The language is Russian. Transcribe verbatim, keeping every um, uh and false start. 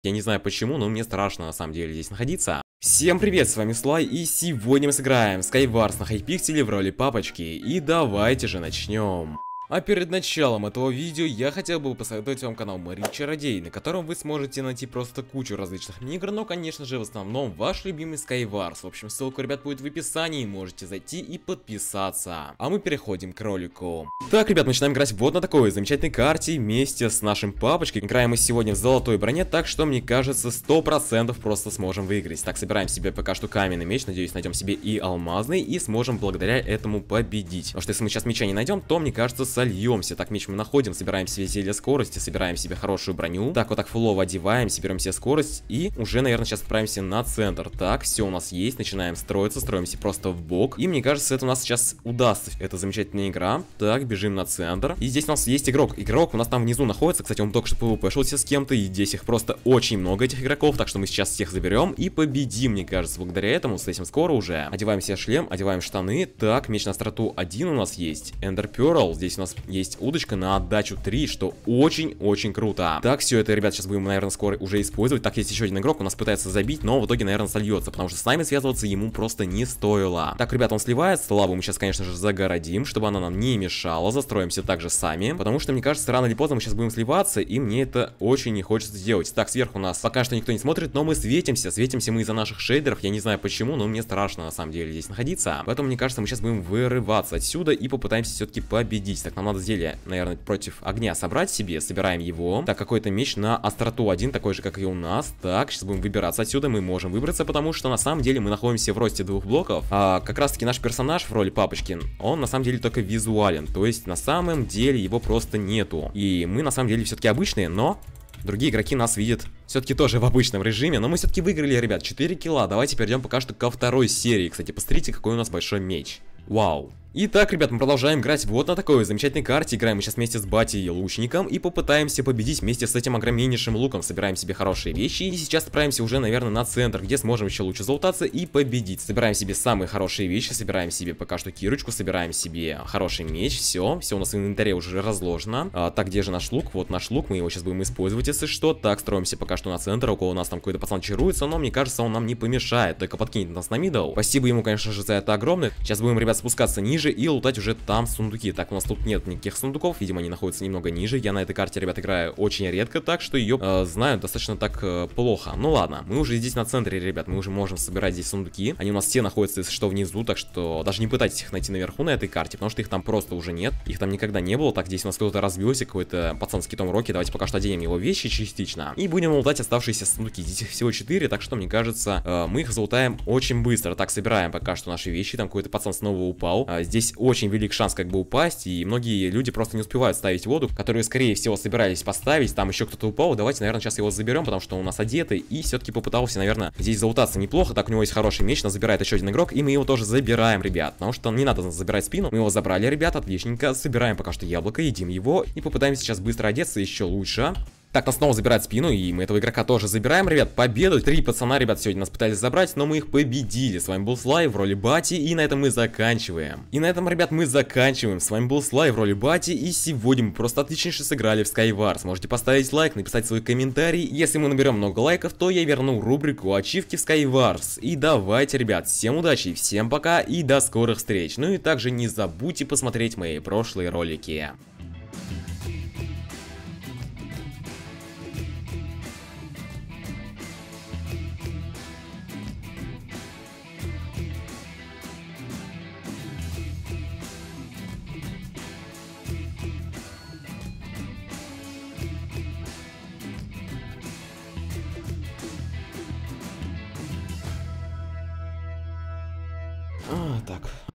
Я не знаю почему, но мне страшно на самом деле здесь находиться. Всем привет, с вами Слай, и сегодня мы сыграем Skywars на Хайпикселе в роли папочки. И давайте же начнем. А перед началом этого видео я хотел бы посоветовать вам канал Мари Чародей, на котором вы сможете найти просто кучу различных мини-игр, но конечно же в основном ваш любимый Skywars. В общем, ссылка, ребят, будет в описании, можете зайти и подписаться. А мы переходим к ролику. Так, ребят, начинаем играть вот на такой замечательной карте вместе с нашим папочкой. Играем мы сегодня в золотой броне, так что мне кажется сто процентов просто сможем выиграть. Так, собираем себе пока что каменный меч, надеюсь найдем себе и алмазный, и сможем благодаря этому победить. Потому что если мы сейчас меча не найдем, то мне кажется сольемся. Так, меч мы находим, собираем себе зелье скорости, собираем себе хорошую броню. Так, вот так фулово одеваемся, берем себе скорость и уже, наверное, сейчас отправимся на центр. Так, все у нас есть, начинаем строиться, строимся просто в бок. И мне кажется, это у нас сейчас удастся. Это замечательная игра. Так, бежим на центр. И здесь у нас есть игрок. Игрок у нас там внизу находится. Кстати, он только что пвпшился с кем-то, и здесь их просто очень много, этих игроков. Так что мы сейчас всех заберем и победим, мне кажется, благодаря этому. С этим скоро уже. Одеваем себе шлем, одеваем штаны. Так, меч на остроту один у нас есть. Эндер Перл. Здесь у нас есть удочка на отдачу три, что очень-очень круто. Так, все это, ребят, сейчас будем, наверное, скоро уже использовать. Так, есть еще один игрок, у нас пытается забить, но в итоге, наверное, сольется, потому что с нами связываться ему просто не стоило. Так, ребят, он сливается, лаву мы сейчас, конечно же, загородим, чтобы она нам не мешала. Застроимся также сами, потому что, мне кажется, рано или поздно мы сейчас будем сливаться, и мне это очень не хочется делать. Так, сверху у нас пока что никто не смотрит, но мы светимся, светимся мы из-за наших шейдеров. Я не знаю почему, но мне страшно на самом деле здесь находиться. Поэтому, мне кажется, мы сейчас будем вырываться отсюда и попытаемся все-таки победить. Так, нам надо зелье, наверное, против огня собрать себе. Собираем его. Так, какой-то меч на остроту один, такой же, как и у нас. Так, сейчас будем выбираться отсюда. Мы можем выбраться, потому что на самом деле мы находимся в росте двух блоков. А как раз таки наш персонаж в роли папочки, он на самом деле только визуален. То есть на самом деле его просто нету. И мы на самом деле все-таки обычные, но другие игроки нас видят все-таки тоже в обычном режиме. Но мы все-таки выиграли, ребят, четыре килла. Давайте перейдем пока что ко второй серии. Кстати, посмотрите, какой у нас большой меч. Вау. Итак, ребят, мы продолжаем играть вот на такой замечательной карте. Играем мы сейчас вместе с Батей и Лучником и попытаемся победить вместе с этим огромнейшим луком. Собираем себе хорошие вещи и сейчас отправимся уже, наверное, на центр, где сможем еще лучше залутаться и победить. Собираем себе самые хорошие вещи, собираем себе пока что кирочку, собираем себе хороший меч. Все, все у нас в инвентаре уже разложено. А, так, где же наш лук? Вот наш лук, мы его сейчас будем использовать, если что. Так, строимся пока что на центр, около нас там какой-то пацан чаруется, но мне кажется, он нам не помешает, только подкинет нас на мидл. Спасибо ему, конечно же, за это огромное. Сейчас будем, ребят, спускаться ниже и лутать уже там сундуки. Так, у нас тут нет никаких сундуков, видимо, они находятся немного ниже. Я на этой карте, ребят, играю очень редко, так что ее э, знаю достаточно так э, плохо. Ну ладно, мы уже здесь на центре, ребят, мы уже можем собирать здесь сундуки. Они у нас все находятся, если что, внизу, так что даже не пытайтесь их найти наверху на этой карте, потому что их там просто уже нет. Их там никогда не было. Так, здесь у нас кто-то разбился, какой-то пацан с китом Рокки. Давайте пока что оденем его вещи частично и будем лутать оставшиеся сундуки. Здесь их всего четыре, так что, мне кажется, э, мы их залутаем очень быстро. Так, собираем пока что наши вещи. Там какой-то пацан снова упал. Э, здесь очень велик шанс как бы упасть, и многие люди просто не успевают ставить воду, которую, скорее всего, собирались поставить. Там еще кто-то упал. Давайте, наверное, сейчас его заберем, потому что он у нас одетый и все-таки попытался, наверное, здесь залутаться неплохо. Так, у него есть хороший меч, нас забирает еще один игрок, и мы его тоже забираем, ребят, потому что не надо забирать спину. Мы его забрали, ребят, отличненько. Собираем пока что яблоко, едим его и попытаемся сейчас быстро одеться еще лучше. Так, нас снова забирает спину, и мы этого игрока тоже забираем, ребят. Победу. Три пацана, ребят, сегодня нас пытались забрать, но мы их победили. С вами был Слай в роли Бати, и на этом мы заканчиваем. И на этом, ребят, мы заканчиваем. С вами был Слай в роли Бати, и сегодня мы просто отличнейше сыграли в Skywars. Можете поставить лайк, написать свой комментарий. Если мы наберем много лайков, то я верну рубрику ачивки в Skywars. И давайте, ребят, всем удачи, всем пока и до скорых встреч. Ну и также не забудьте посмотреть мои прошлые ролики. А, так.